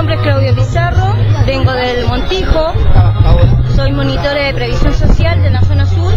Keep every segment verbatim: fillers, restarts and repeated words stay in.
nombre es Claudia Pizarro, vengo del Montijo, soy monitora de previsión social de la zona sur.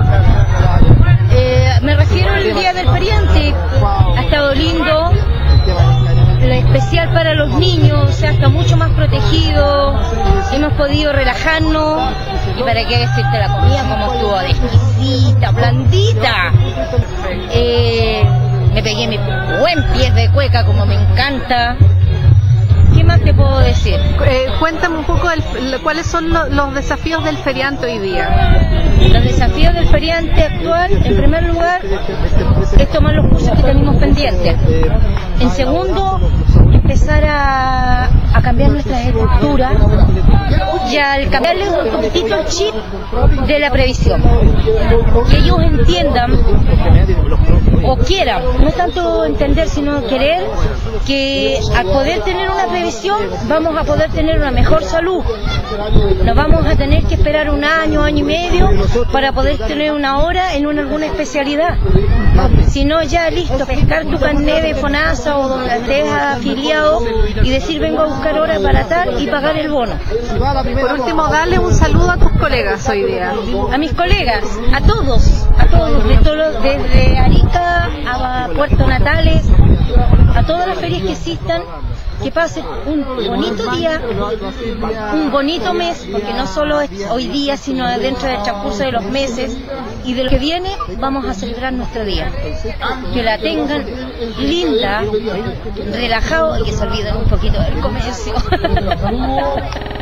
Eh, me refiero al día del feriante, ha estado lindo, especial para los niños, o sea, está mucho más protegido, hemos podido relajarnos, y para qué decirte la comida como estuvo de exquisita, blandita. Eh, me pegué mi buen pie de cueca como me encanta. ¿Qué más te puedo decir? Eh, cuéntame un poco el, cuáles son lo, los desafíos del feriante hoy día. Los desafíos del feriante actual, en primer lugar, es tomar los cursos que tenemos pendientes. En segundo, empezar a, a cambiar nuestras estructuras y al cambiarles un poquitito el chip de la previsión. Que ellos entiendan o quieran, no tanto entender sino querer, que al poder tener una previsión vamos a poder tener una mejor salud. No vamos a tener que esperar un año, año y medio para poder tener una hora en una, alguna especialidad. Si no, ya listo, pescar tu carnet de FONASA o donde estés afiliado y decir vengo a buscar hora para tal y pagar el bono. Por último, dale un saludo a tus colegas hoy día. A mis colegas, a todos, a todos, de todo, desde Arica a Puerto Natales, a todas las ferias que existan, que pasen un bonito día, un bonito mes, porque no solo es hoy día, sino dentro del transcurso de los meses y de lo que viene, vamos a celebrar nuestro día. Que la tengan linda, relajado y que se olviden un poquito del comercio.